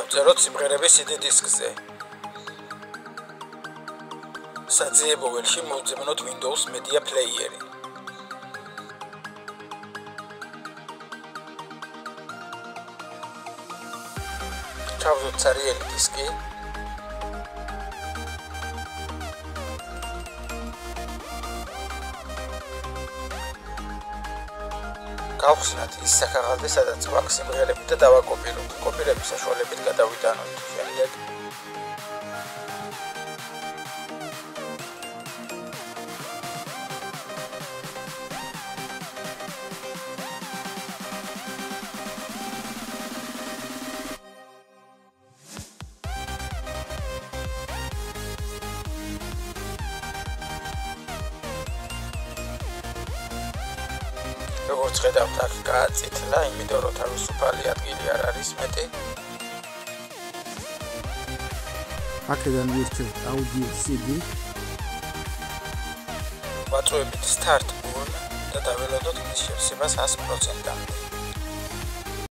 დავწეროთ სიმღერების CD დისკზე. საძიებო ველში მოვძებნოთ Windows Media Player-ი. ჩავზოთ ცარიელი დისკი. გავხსნათ ის საქაღალდე, სადაც გვაქვს სიმღერები და დავაკოპიროთ. კოპირების საშუალებით გადავიტანოთ. შემდეგ როგორც ხედავთ, აქ გააწითლა, იმიტომ რომ თავისუფალი ადგილი არ არის მეტი. აქედან ვირჩევთ audio CD. ვაწვევით start on და დაველოდოთ მის შევსება 100%-ამდე.